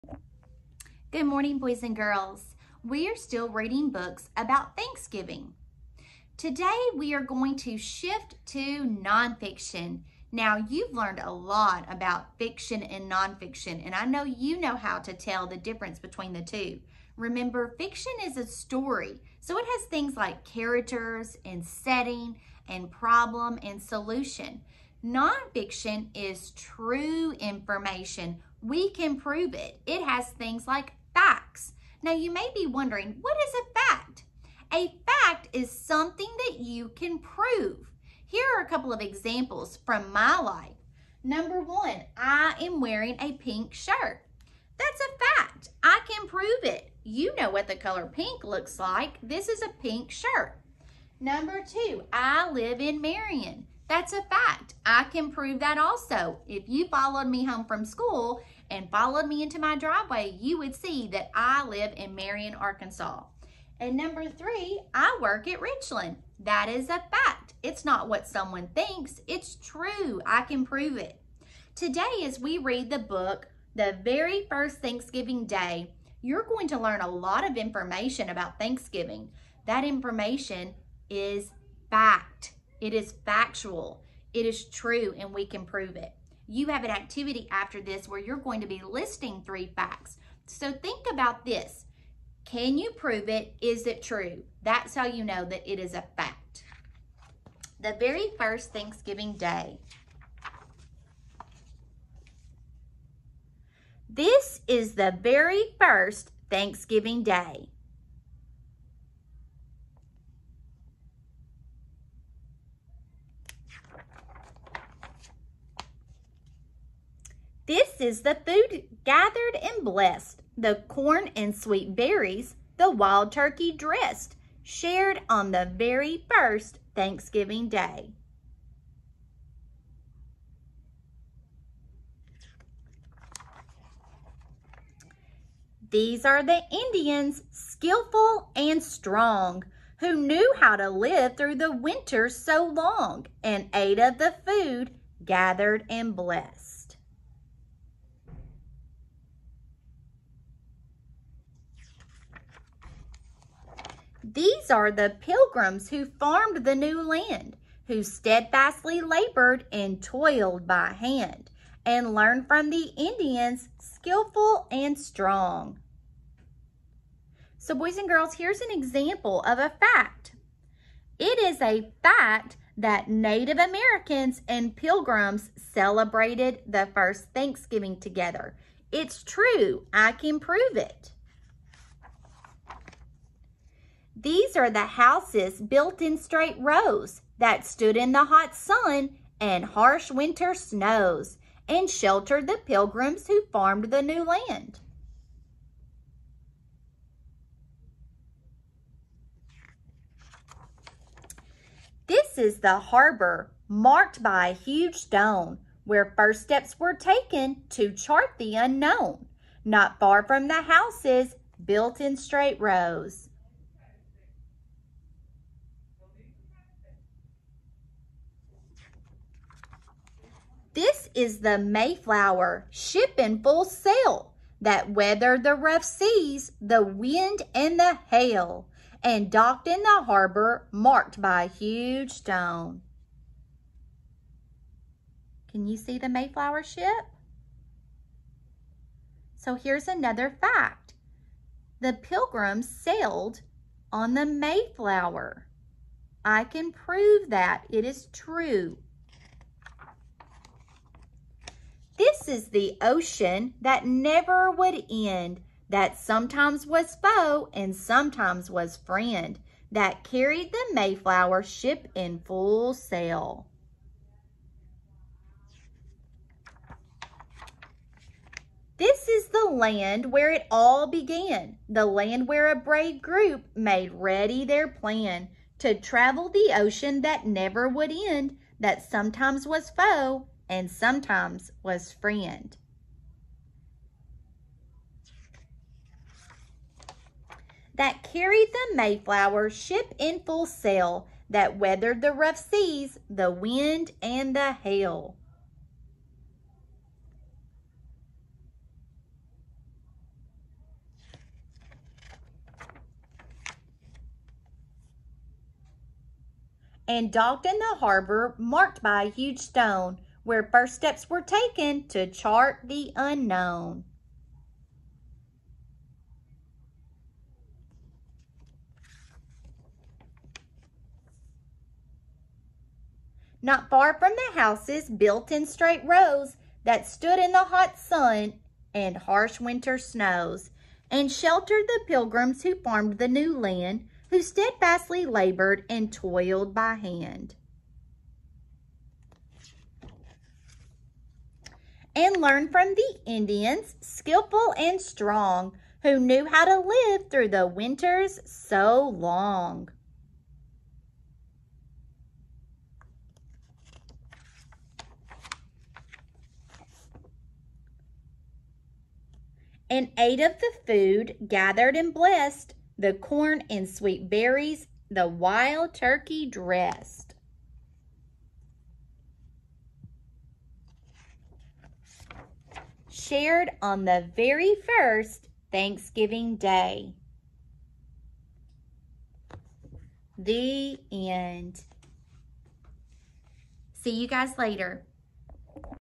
Good morning, boys and girls. We are still reading books about Thanksgiving. Today, we are going to shift to nonfiction. Now, you've learned a lot about fiction and nonfiction, and I know you know how to tell the difference between the two. Remember, fiction is a story, so it has things like characters and setting and problem and solution. Nonfiction is true information. We can prove it. It has things like facts. Now, you may be wondering, what is a fact? A fact is something that you can prove. Here are a couple of examples from my life. Number one, I am wearing a pink shirt. That's a fact. I can prove it. You know what the color pink looks like. This is a pink shirt. Number two, I live in Marion. That's a fact. I can prove that also. If you followed me home from school and followed me into my driveway, you would see that I live in Marion, Arkansas. And number three, I work at Richland. That is a fact. It's not what someone thinks. It's true. I can prove it. Today, as we read the book, The Very First Thanksgiving Day, you're going to learn a lot of information about Thanksgiving. That information is fact. It is factual. It is true, and we can prove it. You have an activity after this where you're going to be listing 3 facts. So think about this. Can you prove it? Is it true? That's how you know that it is a fact. The very first Thanksgiving Day. This is the very first Thanksgiving Day. This is the food gathered and blessed, the corn and sweet berries, the wild turkey dressed, shared on the very first Thanksgiving Day. These are the Indians, skillful and strong, who knew how to live through the winter so long, and ate of the food gathered and blessed. These are the pilgrims who farmed the new land, who steadfastly labored and toiled by hand, and learned from the Indians, skillful and strong. So boys and girls, here's an example of a fact. It is a fact that Native Americans and pilgrims celebrated the first Thanksgiving together. It's true. I can prove it. These are the houses built in straight rows that stood in the hot sun and harsh winter snows and sheltered the pilgrims who farmed the new land. This is the harbor marked by a huge stone where first steps were taken to chart the unknown, not far from the houses built in straight rows. This is the Mayflower, ship in full sail, that weathered the rough seas, the wind and the hail, and docked in the harbor marked by a huge stone. Can you see the Mayflower ship? So here's another fact. The Pilgrims sailed on the Mayflower. I can prove that. It is true. This is the ocean that never would end, that sometimes was foe and sometimes was friend, that carried the Mayflower ship in full sail. This is the land where it all began, the land where a brave group made ready their plan to travel the ocean that never would end, that sometimes was foe and sometimes was friend. That carried the Mayflower ship in full sail, that weathered the rough seas, the wind and the hail. and docked in the harbor marked by a huge stone where first steps were taken to chart the unknown. Not far from the houses built in straight rows that stood in the hot sun and harsh winter snows, and sheltered the pilgrims who farmed the new land, who steadfastly labored and toiled by hand. And learned from the Indians, skillful and strong, who knew how to live through the winters so long. And ate of the food gathered and blessed, the corn and sweet berries the wild turkey dressed. Shared on the very first Thanksgiving Day. The end. See you guys later.